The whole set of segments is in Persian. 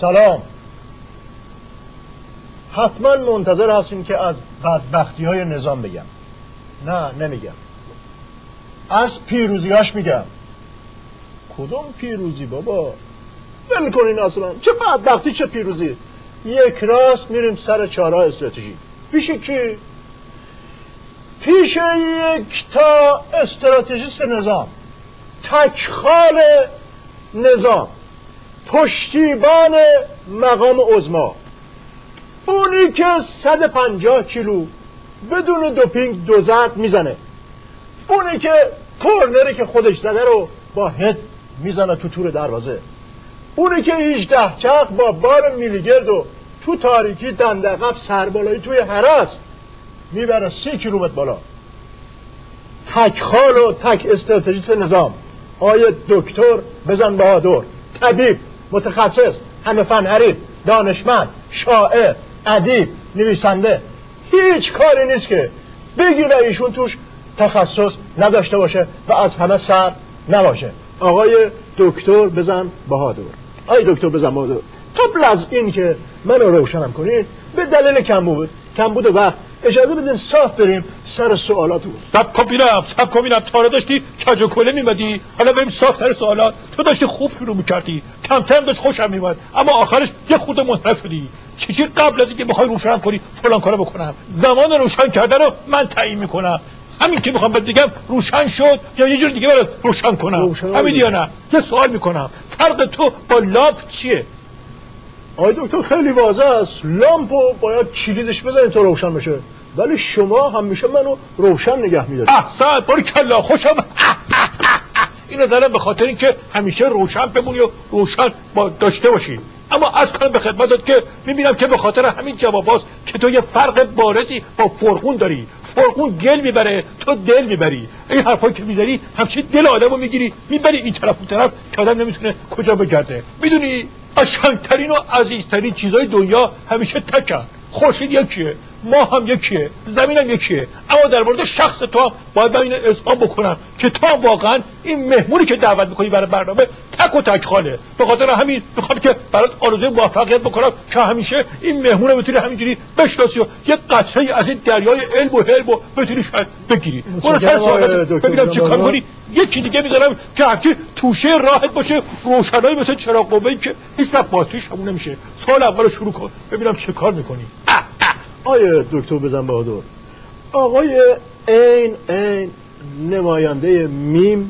سلام. حتما منتظر هستین که از بدبختی های نظام بگم. نه نمیگم، از پیروزیاش میگم. کدوم پیروزی بابا؟ ول کنین اصلا، چه بدبختی چه پیروزی. یک راست میریم سر چهارراه استراتژی. پیش کی؟ پیش یک تا استراتژیست نظام، تکخال نظام، پشتیبان مقام عظما، اونی که 150 کیلو بدون دوپینگ دو ضرب میزنه، اونی که کورنری که خودش زده رو با هد میزنه تو تور دروازه، اونی که 18 چرخ با بار میلیگرد و تو تاریکی دندقب سربالایی توی هرس میبره 30 کیلومتر بالا. تکخال و تک استراتژیست نظام، آیه دکتر بزن بهادر، طبیب، متخصص، همه فن حریف، دانشمند، شاعر، ادیب، نویسنده، هیچ کاری نیست که بگیر و ایشون توش تخصص نداشته باشه و از همه سر نباشه. آقای دکتر بزن بهادر، آقای دکتر بزن بهادر، قبل از این که منو روشنم کنین به دلیل کمبود وقت اجازه بدین صاف بریم سر سوالات. سب کن بینم تا رو داشتی کج و کله میمدی، حالا بریم صاف سر سوالات. تو داشتی خوب شروع میکردی، کمتر داشت خوشم میمد، اما آخرش یه خورده منحرف شدی. چی قبل از اینکه بخوای روشنم کنی فلان کارو بکنم، زمان روشن کردن رو من تعیین میکنم. همین که میخوام بهت بگم روشن شد یا یه جور دیگه برات روشن کنم، همین یا نه؟ یه سوال میکنم، فرق تو با لامپ چیه؟ آقای دکتر خیلی واضح است، لامپو باید کلیدش بزنید تا روشن بشه، ولی شما همیشه منو روشن نگه میدارید. احسن، باریکلا، خوشم. اینو زدم به خاطر اینکه همیشه روشن بمونی و روشن داشته باشی. اما از کنم به خدمتت که میبینم که به خاطر همین جواباست که تو یه فرق بارزی با فرغون داری. فرغون گل میبره، تو دل میبری. این حرفایی که میزنی همچین دل آدمو میگیری میبری این طرف اون طرف که آدم نمیتونه کجا بگرده. میدونی قشنگترین و عزیزترین چیزای دنیا همیشه تکن. خورشید یکیه، ما هم یکیه، زمین هم یکیه، اما در مورد شخص تو هم باید من اینو اذعان بکنم که تو هم واقعا این مهمونی که دعوت میکنی برای برنامه تک و تک خاله. به خاطر همین میخوام که برات آرزوی موفقیت بکنم که همیشه این مهمونه بتونی همینجوری بشناسی و یه قطره از این دریای علم و حلم رو بتونی شاید بگیری. برو سر سوالات ببینم چی کار کنی. یکی دیگه میذارم که هرچی توشه راحت باشه، روشنایی مثل چراغ قوه‌ای که هیچ وقت باتریش همون نمیشه. سوال اولو شروع کن ببینم چه کار میکنی. آقای دکتر بزن بهادر، آقای این نماینده میم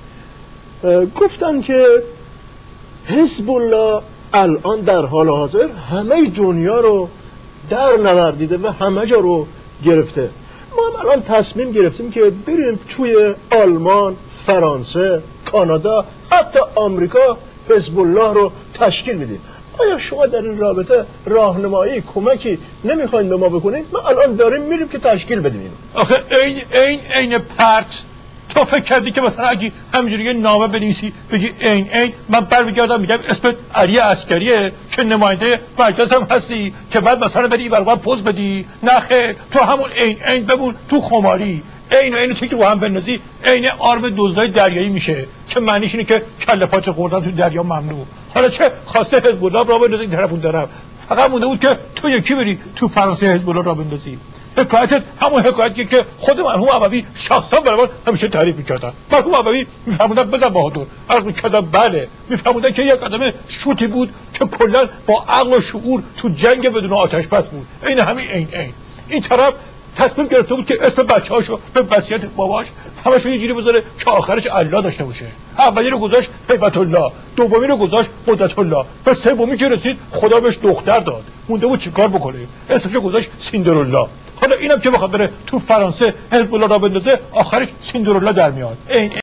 گفتن که حزب الله الان در حال حاضر همه دنیا رو در نوردیده و همه جا رو گرفته. ما هم الان تصمیم گرفتیم که بریم توی آلمان، فرانسه، کانادا، حتی آمریکا حزب الله رو تشکیل میدیم. آیا شما در این رابطه راهنمایی کمکی نمیخواین به ما بکنید؟ ما الان داریم میریم که تشکیل بدیم. آخه این پرت، تو فکر کردی که مثلا اگه همینجوری یه نامه بنویسی بگی این من برمیگردم میگم اسمت علی عسکریه که نماینده مجلس هم هستی که بعد مثلا بری اینور پوز بدی؟ نه خیر، تو همون این بمون تو خماری. این تو که رو هم بندازی عین آرم دزدای دریایی میشه که معنیش اینه که کله پاچه خوردن تو دریا ممنوع. حالا چه خواسته حزب الله را بندازی این طرف اون طرف، فقط مونده بود که تو یکی بری تو فرانسه حزب الله را بندازی. حکایتت همون حکایتی که خود مرحوم عبوی شخصا برای همیشه تعریف میکردن. مرحوم عبوی میفهموندن بزن بهادر، عرض میکردن بله، میفهموندن که یک آدم شوتی بود که کلا با عقل و شعور تو جنگ بدون آتش بس بود. این همین این طرف تصمیم گرفته بود که اسم بچه‌هاشو به وصیت باباش همشو یه جوری بذاره که آخرش الله داشته باشه. اولی رو گذاشت هیبت الله، دومی رو گذاشت قدرت الله، و سومی که رسید خدا بهش دختر داد. مونده بود چیکار بکنه؟ اسمشو گذاشت سیندرالله. حالا اینم که بخواد بره تو فرانسه حزب الله را بندازه آخرش سیندرالله در میاد.